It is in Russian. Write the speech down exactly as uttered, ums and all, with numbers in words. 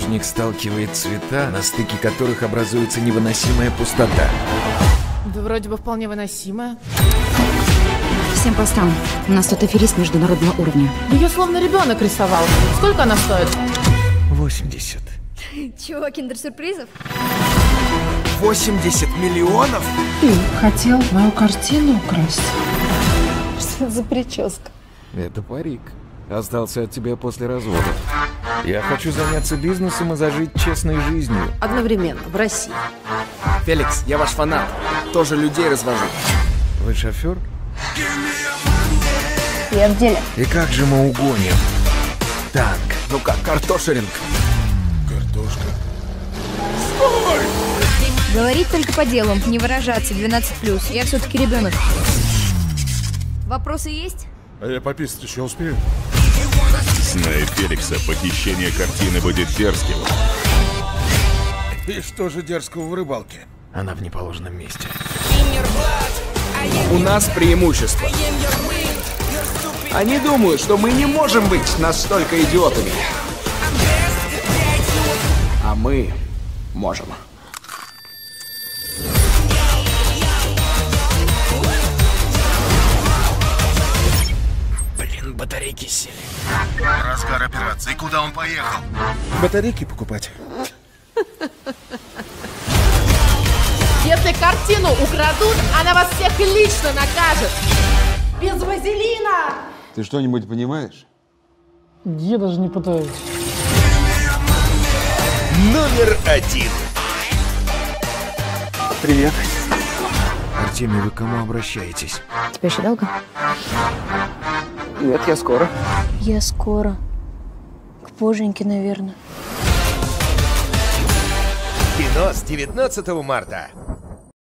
художник сталкивает цвета, на стыке которых образуется невыносимая пустота. Да вроде бы вполне выносимая. Всем постам. У нас тут аферист международного уровня. Ее словно ребенок рисовал. Сколько она стоит? восемьдесят. Чего, киндер-сюрпризов? восемьдесят миллионов? Ты хотел мою картину украсть? Что это за прическа? Это парик. Остался от тебя после развода. Я хочу заняться бизнесом и зажить честной жизнью. Одновременно, в России. Феликс, я ваш фанат. Тоже людей развожу. Вы шофер? Я в деле. И как же мы угоним танк? Ну как, картошеринг. Картошка. Говорить только по делу, не выражаться. двенадцать плюс. Я все-таки ребенок. Вопросы есть? А я пописать еще успею? Зная Феликса, похищение картины будет дерзким. И что же дерзкого в рыбалке? Она в неположенном месте. У нас преимущество. Они думают, что мы не можем быть настолько идиотами. А мы можем. Блин, батарейки сели. Разгар операции. Куда он поехал? Батарейки покупать. Если картину украдут, она вас всех лично накажет. Без вазелина! Ты что-нибудь понимаешь? Я даже не пытаюсь. Номер один. Привет. Артемий, вы к кому обращаетесь? Тебе еще долго? Нет, я скоро. Я скоро. К Боженьке, наверное. Кино с девятнадцатого марта.